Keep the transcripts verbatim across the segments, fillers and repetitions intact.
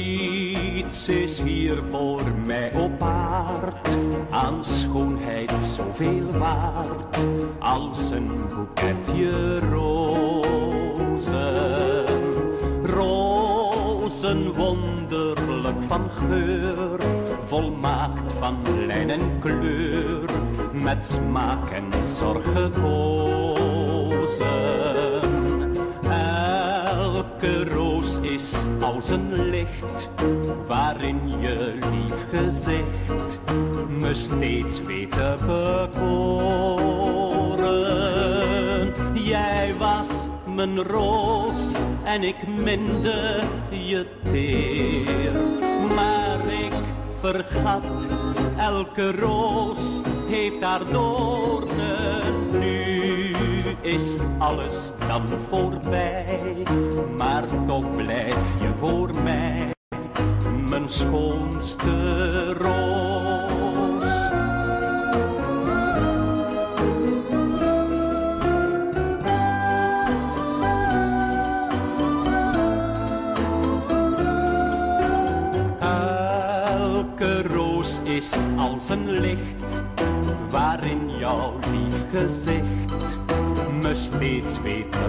Niets is hier voor mij opaard, aan schoonheid zoveel waard, als een boeketje rozen. Rozen wonderlijk van geur, volmaakt van lijn en kleur, met smaak en zorg gekozen. Elke roos is als een licht, waarin je lief gezicht me steeds weet te bekoren. Jij was mijn roos en ik minde je teer, maar ik vergat, elke roos heeft haar doornen. Nu is alles dan voorbij, maar toch blijf je voor mij mijn schoonste roos. Elke roos is als een licht, waarin jouw lief gezicht me steeds weet te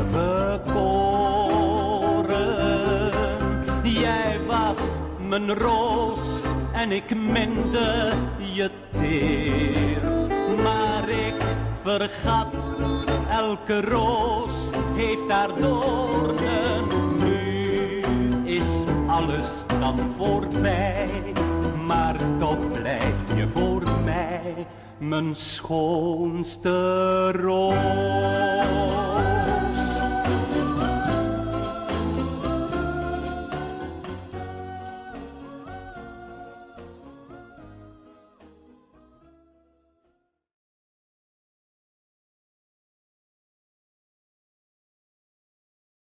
bekoren. Jij was mijn roos en ik minde je teer, maar ik vergat, elke roos heeft haar doornen. Nu is alles dan voorbij, maar toch blijf je voor mij mijn schoonste roos.